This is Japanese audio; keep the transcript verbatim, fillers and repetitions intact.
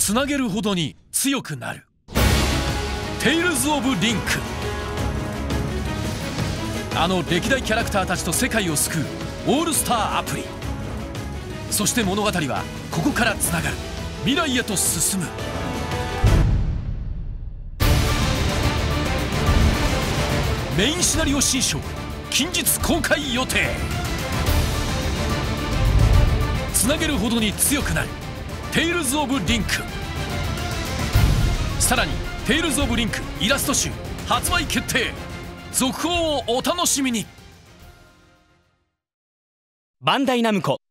つなげるほどに強くなる。テイルズ・オブ・リンク。あの歴代キャラクターたちと世界を救うオールスターアプリ。そして物語はここからつながる、未来へと進む。メインシナリオ新章近日公開予定。つなげるほどに強くなるテイルズ・オブ・リンク。さらにテイルズ・オブ・リンクイラスト集発売決定。続報をお楽しみに。 バンダイナムコ